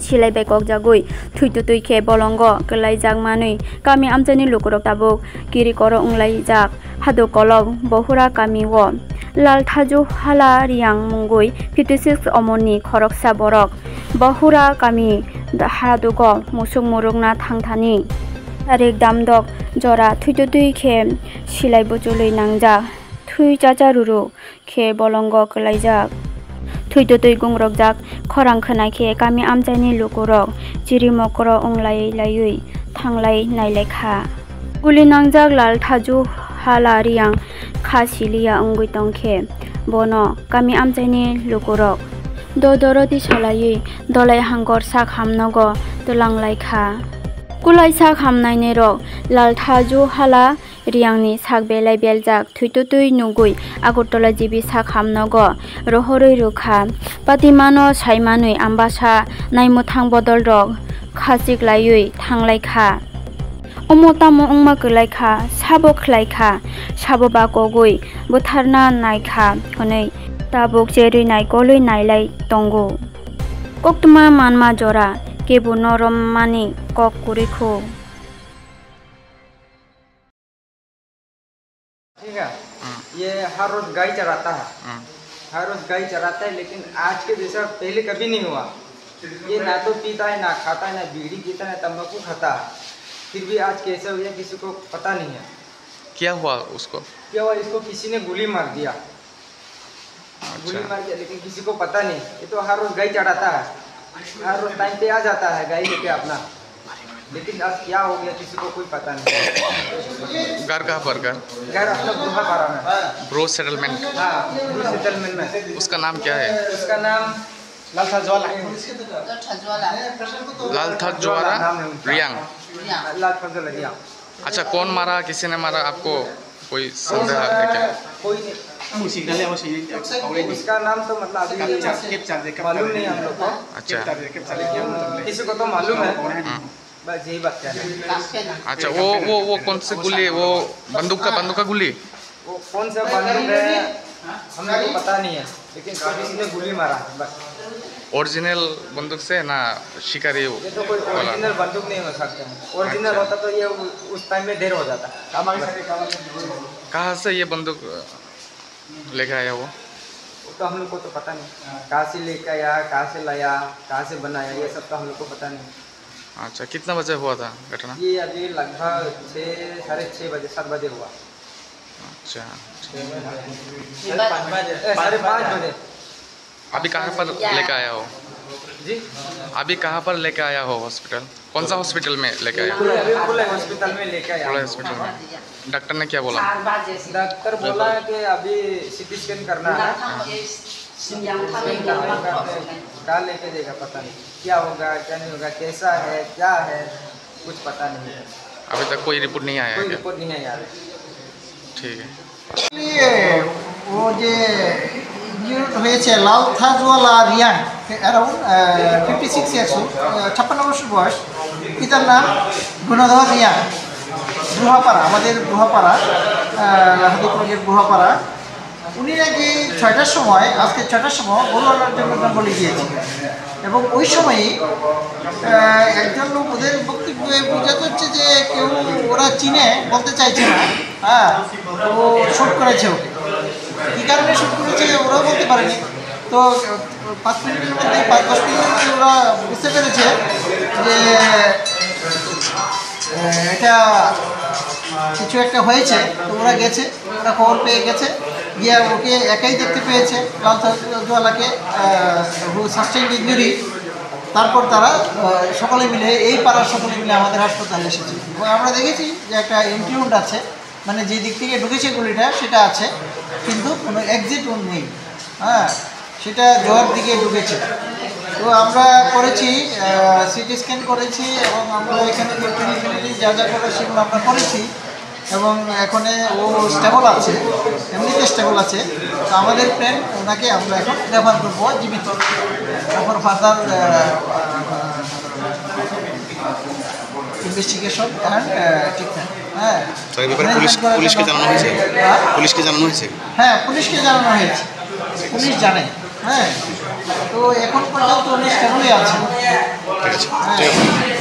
silai bekok jagui tui khe bolongo kelai jak manui kami amjani lukurok tabuk kiri koro unglai jak hadu kolok bohura kami wo lal thaju hala riang mungui 56 omoni khoroksa borok bohura kami hadugo musuk murukna thangthani tarik damdok jora tui khe silai buchului nangjak thui chacha ruru khe bolongo kelai jak tui gungrok jak khorang khonai khe kami amjani lukurok chiri mokoro unglai laiui thanglai nailai kha guli nangjak lal thaju hala riang kha silia ungui tongkhe bono kami amjani lukurok dodoroti salaiui dolai hangor sak hamnogo tulanglai kha kulai sak hamnaini rok lal thaju hala riangni sak belai beljak tui nugui agortola jibi sak hamnogo rohorui rukha patimano saimanui ambasa naimuthang bodol rok khasik laiui thanglai kha omotamo ongma kelai kha sabo khlai kha sabo ba kogui butharna naikha honei tabuk cherui naikolui nailai tongo koktuma manma jora kebu norom mani kok kurikho ठीक है। ये हर रोज गाय चराता है, हर रोज गाय चराता है, लेकिन आज के जैसा पहले कभी नहीं हुआ। ये ना तो पीता है, ना खाता है, ना बीड़ी पीता है, तंबाकू खाता है, फिर भी आज कैसे हो गया किसी को पता नहीं है। क्या हुआ उसको? क्या हुआ, इसको किसी ने गोली मार दिया। गोली मार दिया, लेकिन किसी को पता नहीं। ये तो हर रोज गाय चढ़ाता है, हर रोज टाइम पे आ जाता है गाय लेके अपना, लेकिन आज क्या हो गया किसी को कोई पता नहीं। घर कहाँ पर? घर अपना बुढ़ापारा में, ब्रो सेटलमेंट। हाँ, ब्रो सेटलमेंट में। उसका नाम क्या है? उसका नाम लाल थज्वाला रियांग। लाल थज्वाला रियांग। अच्छा, कौन मारा, किसी ने मारा, आपको कोई संदेह है क्या? कोई उसका नाम तो मतलब अभी मालूम नहीं हम लोग को। अच्छा किसी को तो मालूम है, बस यही बात है। अच्छा, वो कौन सी गोली? वो बंदूक का गुली? वो कौन सा बंदूक है हम लोग को पता नहीं है, लेकिन किसी ने गोली मारा बस। ओरिजिनल बंदूक से ना शिकारी? ये तो कोई ओरिजिनल बंदूक नहीं हो सकता है। ओरिजिनल होता तो ये उस टाइम में देर हो जाता। कहाँ से ये बंदूक लेके आया वो? तो हम लोग को तो पता नहीं कहाँ से लेके आया, कहाँ से लाया, कहाँ से बनाया, ये सब तो हम लोग को पता नहीं। अच्छा, कितना बजे हुआ था घटना? ये अभी लगभग 6, 6:30 बजे, 7 बजे हुआ। अच्छा, 5:30 बजे। अभी कहाँ पर लेके आया हो? जी, अभी कहाँ पर लेके आया हो हॉस्पिटल? कौन सा हॉस्पिटल में लेके आया? खुला हॉस्पिटल में लेके आया। खुला हॉस्पिटल में। डॉक्टर ने क्या बोला? डॉक्टर बोला कि अभी सीटी स्कैन करना है, क्या लेके देगा पता नहीं, क्या होगा क्या नहीं होगा, कैसा है क्या है कुछ पता नहीं है। अभी तक कोई रिपोर्ट नहीं आया? कोई रिपोर्ट नहीं है यार। ठीक है। वो जे হয়েছে লাল থাজওয়ালা রিয়াং অ্যারাউন্ড 56 ইয়ার্স, 56 বছর বয়স। পিতার নাম গুণধর রিয়াং, বুহাপাড়া, আমাদের বুহাপাড়া, হাদিপুরের বুহাপাড়া। উনি নাকি 6টার সময়, আজকে 6টার সময় গরু আনার জন্য জঙ্গলে গিয়েছিলেন, এবং ওই সময়ই একজন লোক, ওদের বক্তব্যে বোঝা যাচ্ছে যে কেউ ওরা চিনে বলতে চাইছে না, হ্যাঁ, ও শুট করেছে ওকে। কী কারণে শুট করেছে ওরাও বলতে পারেনি। তো 5 মিনিটের মধ্যে, 5-10 মিনিটের মধ্যে ওরা বুঝতে পেরেছে যে এটা কিছু একটা হয়েছে। তো ওরা গেছে, ওরা খবর পেয়ে গেছে, গিয়ে ওকে একাই দেখতে পেয়েছে, লাল থাজওয়ালাকে, হু সাস্টেইনড ইনজুরি। তারপর তারা সকলে মিলে, এই পাড়ার সকলে মিলে আমাদের হাসপাতালে এসেছে, এবং আমরা দেখেছি যে একটা এন্ট্রি উন্ড আছে, মানে যে দিক থেকে ঢুকেছে গুলিটা সেটা আছে, কিন্তু কোনো এক্সিট উন্ড নেই, হ্যাঁ, সেটা জোয়ার দিকে ঢুকেছে। তো আমরা করেছি, সিটি স্ক্যান করেছি, এবং আমরা এখানে যে প্রিলিমিনারি যা যা করে সেগুলো আমরা করেছি, এবং এখানে ও স্টেবল আছে, এমনিতে স্টেবল আছে। তো আমাদের প্ল্যান, ওনাকে আমরা এখন রেফার করবো জীবিত, তারপর ফার্দার ইনভেস্টিগেশন অ্যান্ড ট্রিটমেন্ট। হ্যাঁ, পুলিশকে জানানো হয়েছে? পুলিশকে জানানো হয়েছে? হ্যাঁ, পুলিশকে জানানো হয়েছে, পুলিশ জানে। হ্যাঁ, তো এখন পর্যন্ত উনি স্টেবলই আছে। গেছে ঠিক আছে